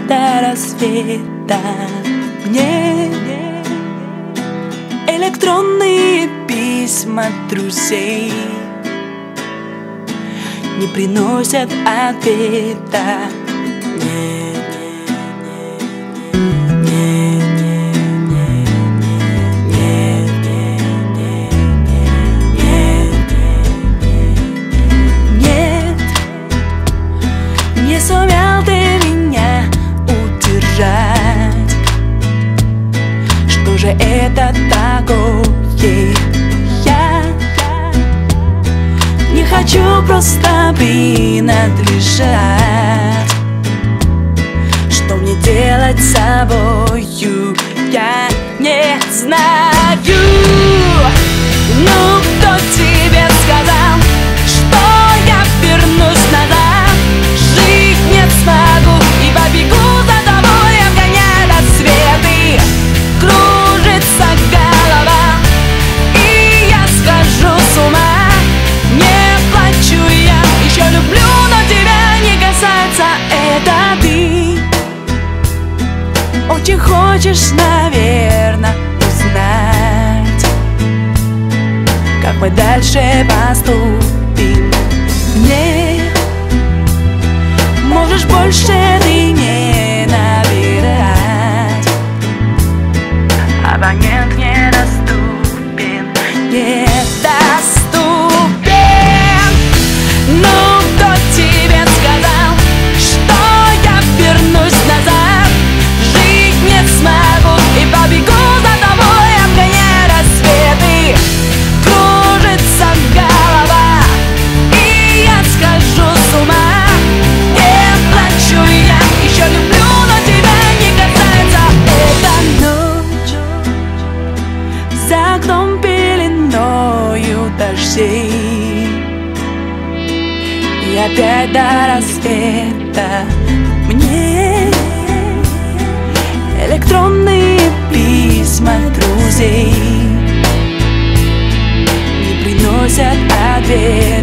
до рассвета. Мне электронные письма друзей не приносят ответа. Не сумел ты меня удержать. Что же это такое? Я не хочу просто принадлежать. Что мне делать с собою, я не знаю. Ну, кто тебе сказал, что я вернусь назад? Жить не смогу и побегу за тобой, обгоняя рассветы. Кружится голова, и я схожу с ума. Не плачу я, еще люблю, но тебя не касается. Это ты очень хочешь, наверное, узнать, как мы дальше поступим. Не можешь больше ты не набирать. Абонент недоступен, недоступен. Ну, кто тебе сказал, что я вернусь назад? Жить не смогу и побегу за тобой, обгоняя рассветы. Кружится голова, и я схожу с ума. Не плачу я, еще люблю, но тебя не касается. Эта ночь за окном пеленою дождей, и опять до рассвета мне электронные письма друзей не приносят ответ.